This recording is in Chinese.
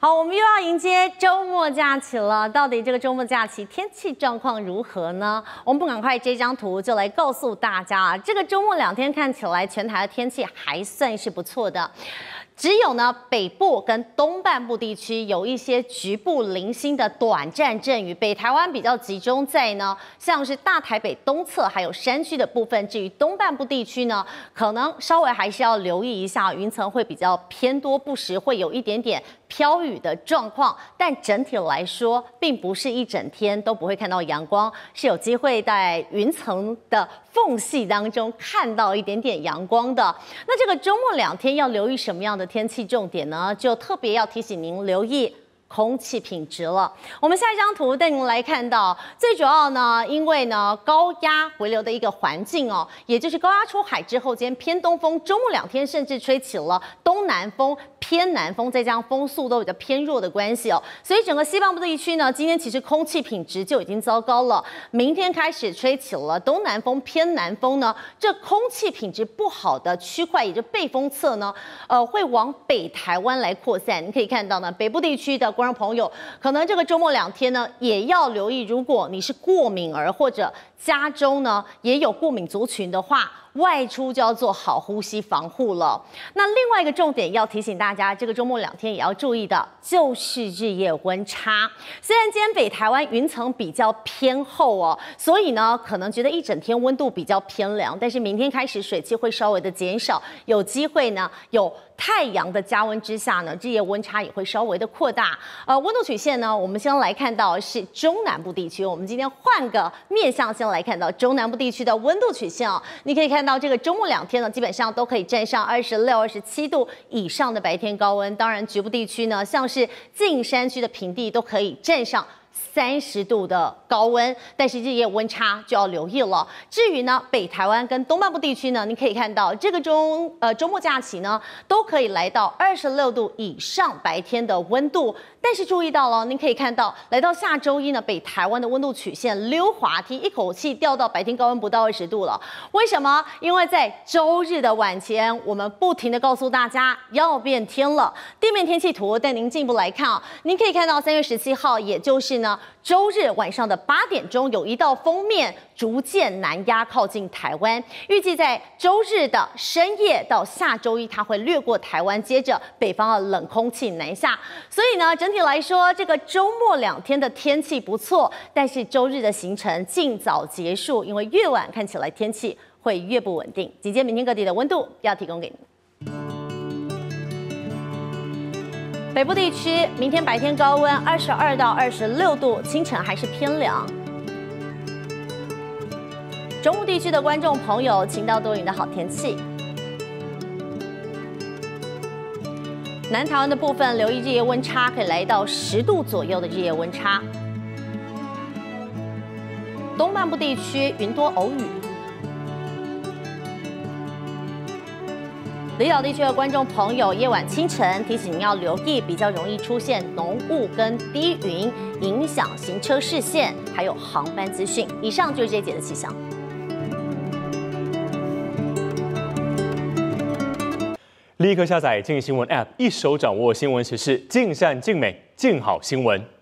好，我们又要迎接周末假期了。到底这个周末假期天气状况如何呢？我们不赶快这张图就来告诉大家啊，这个周末2天看起来全台的天气还算是不错的。只有呢北部跟东半部地区有一些局部零星的短暂阵雨，北台湾比较集中在呢像是大台北东侧还有山区的部分。至于东半部地区呢，可能稍微还是要留意一下，云层会比较偏多，不时会有一点点飘雨的状况。但整体来说，并不是一整天都不会看到阳光，是有机会在云层的缝隙当中看到一点点阳光的。那这个周末2天要留意什么样的天气重点呢？就特别要提醒您留意空气品质了。我们下一张图带您来看到，最主要呢，因为呢高压回流的一个环境哦，也就是高压出海之后，今天偏东风，周末2天甚至吹起了东南风。偏南风，再加上风速都比较偏弱的关系哦，所以整个西半部地区呢，今天其实空气品质就已经糟糕了。明天开始吹起了东南风、偏南风呢，这空气品质不好的区块，也就背风侧呢，会往北台湾来扩散。你可以看到呢，北部地区的观众朋友，可能这个周末2天呢，也要留意，如果你是过敏儿或者家中呢也有过敏族群的话，外出就要做好呼吸防护了。那另外一个重点要提醒大家，这个周末2天也要注意的，就是日夜温差。虽然今天北台湾云层比较偏厚哦，所以呢可能觉得一整天温度比较偏凉，但是明天开始水汽会稍微的减少，有机会呢有太阳的加温之下呢，日夜温差也会稍微的扩大。温度曲线呢，我们先来看到是中南部地区。我们今天换个面向，先来看到中南部地区的温度曲线哦。你可以看到这个周末2天呢，基本上都可以站上26、27度以上的白天高温。当然，局部地区呢，像是近山区的平地都可以站上30度的高温，但是日夜温差就要留意了。至于呢，北台湾跟东半部地区呢，你可以看到这个周末假期呢，都可以来到26度以上白天的温度。但是注意到了，您可以看到，来到下周一呢，北台湾的温度曲线溜滑梯，一口气掉到白天高温不到20度了。为什么？因为在周日的晚前，我们不停的告诉大家要变天了。地面天气图带您进一步来看啊，您可以看到3月17号，也就是呢周日晚上的8点钟，有一道锋面逐渐南压靠近台湾，预计在周日的深夜到下周一，它会掠过台湾，接着北方的冷空气南下。所以呢，整体来说，这个周末2天的天气不错，但是周日的行程尽早结束，因为越晚看起来天气会越不稳定。紧接明天各地的温度要提供给您。北部地区明天白天高温22到26度，清晨还是偏凉。中部地区的观众朋友，晴到多云的好天气。南台湾的部分，留意日夜温差可以来到10度左右的日夜温差。东半部地区云多偶雨。离岛地区的观众朋友，夜晚清晨提醒您要留意，比较容易出现浓雾跟低云，影响行车视线，还有航班资讯。以上就是这一节的气象。 立刻下载静新闻 App， 一手掌握新闻时事，尽善尽美，尽好新闻。